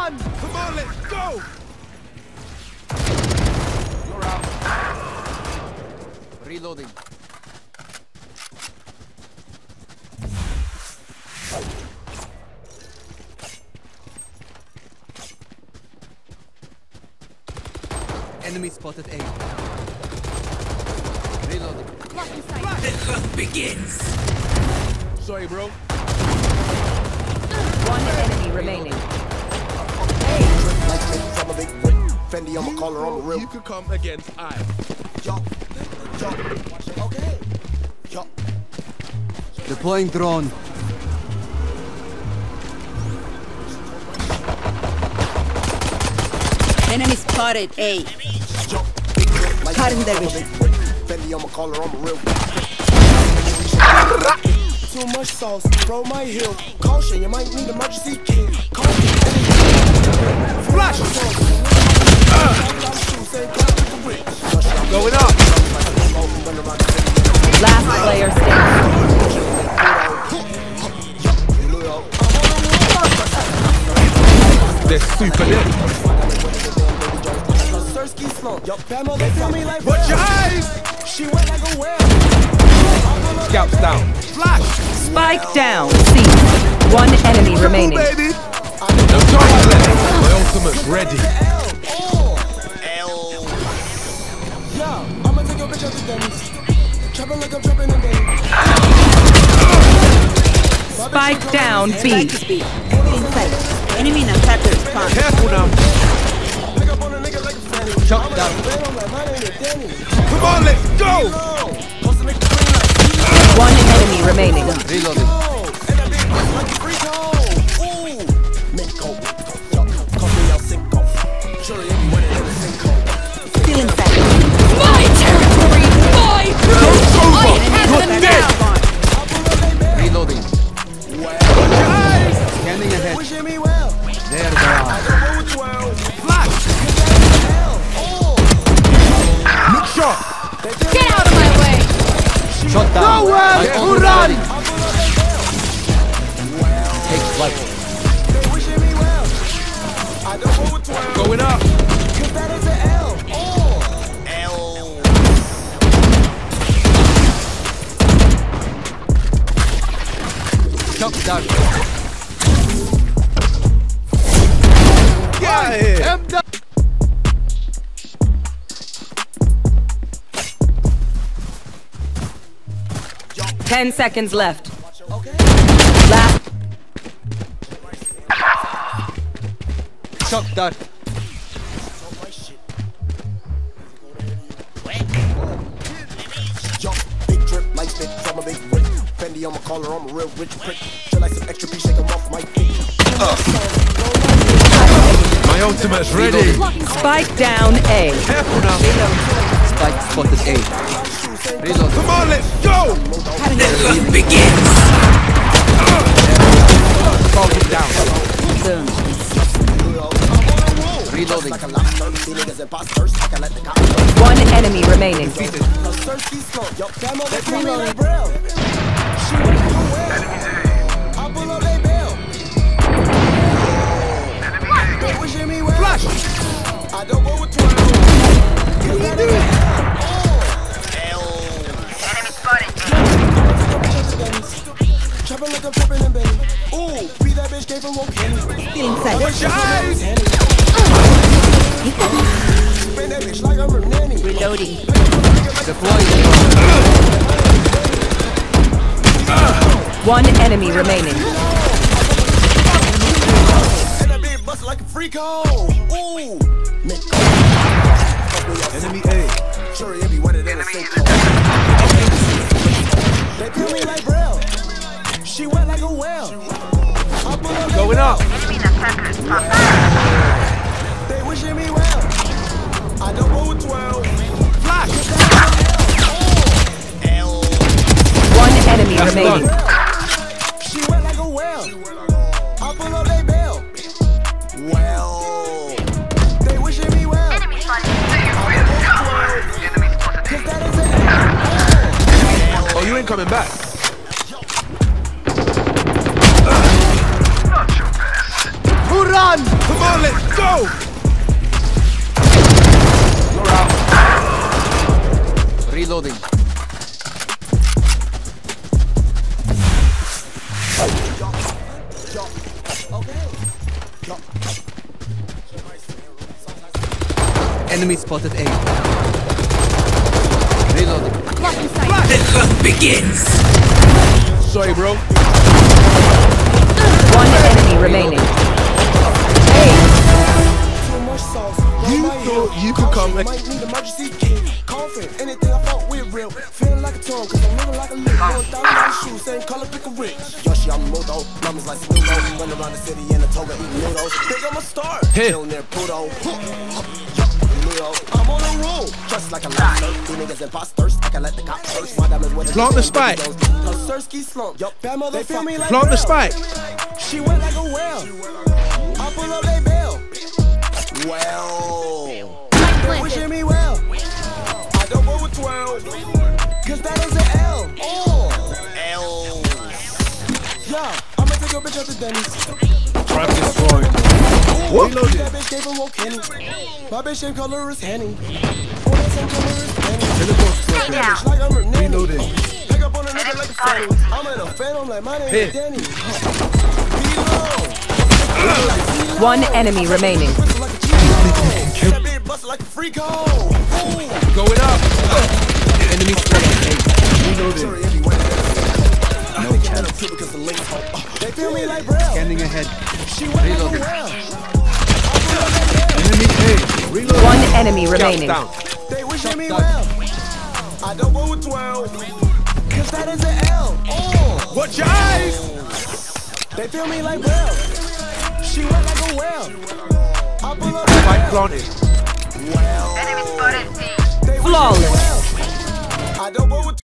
run! Come on, let's go! You're out. Reloading. Enemy spotted A. Reloading. The hunt begins. Sorry, bro. One enemy remaining. Fendi on my collar, I'm a real. You could come against I. Okay. Deploying drone. Enemy spotted A. Cutting their vision. Fendi on my collar, I'm a real. Too much sauce, bro, my heel. Caution, you might need emergency kit. Flash! Going up! Last player standing. They're super lit. Watch your eyes! Scouts down. Flash! Spike down. C. One enemy remaining. Baby! No time to let it. My ultimate's ready. I'ma take your bitch out the Denny's. Trapping like I'm trapping in Denny's. Spike down. B. Enemy and attacker spawn. Careful now. Shot down. Come on, let's go! One enemy remaining. Reloading. Still inside. My territory. My You're dead! Reloading. Scanning ahead. There they are. Flash! Look shot! Get out of my way. Shot down. Nowhere! My Who ultimate run? ready. Take flight. Going up! Shot down. Get out of here! I'm done. Ten seconds left. Last. Shot down. Big drip, like spit from a big whip. Fendi on my collar, I'm a real rich prick. Feel like some extra piece, shake 'em off my dick. My ultimate's ready! Spike down A. Careful now! Spike spotted A. Reload. Come on, let's go! The hunt begins. Target down. Reloading. One enemy remaining. Flash! I don't go with 12. Trapping like I'm trapping in Benny. Ooh, be that bitch came from Woken. Still inside. Watch your eyes! Spin that bitch like I'm a nanny. Reloading. Deploying. One enemy remaining. And that bitch bust like a freak hole. Ooh, Enemy A. sure it be wetter than a sink hole. They feel me like Braille. She wet like a whale. Going up! They wishing me well. I don't go with 12. Flash! One enemy remaining. She wet like a whale. I pull up they bail. Well, they wishing me well. Oh, you ain't coming back. Hoorah! on! Come on, let's go! You're out. Reloading. Enemy spotted A. Reloading. The hunt begins. Sorry, bro. One enemy remaining. Too much sauce. You thought you could come like- Might need emergency kit. Coughing, anything I fought with real. Feeling like a tongue, cause I'm living like a lick. $1,000 shoes, same color, pick a rich. Yoshi, I'm Moto. Numbers like Snoop. Run around the city in a toga, eating noodles. Think I'm a star. Hey. Still near Pluto. I'm on a roll, just like a lobster. Two niggas imposters, I can let the cops search. My diamonds with a Plant the spike. Sirski slump. Yup, bad mother feel me like Plant the real. spike. She went like a whale. I pull up they bail. Well, they wishing me well. I don't go with 12, cause that is an L. Oh, L. Yeah, I'ma take a bitch out the Denny's. Practice scoring. What? That bitch gave him Kenny. My bitch same color is Henny. Oh, that same color is Henny. That bitch like I'm her nanny. Reloading. Pick up on a nigga like a fanny. I'm in a phantom like my name is Danny. One enemy remaining. That bitch bustin' like a freak hole. Going up. Enemy spotted A. Reloading. No chance. They feel me like Braille. Scanning ahead. She went like a Reloading. well. Enemy A. Reloading. One enemy remaining. Down. They wishing me well. I don't go with 12, cause that is an L. Oh, Watch your eyes. they feel me like Braille. She went like a well. I pull up Spike planted. well. Flawless. I don't go with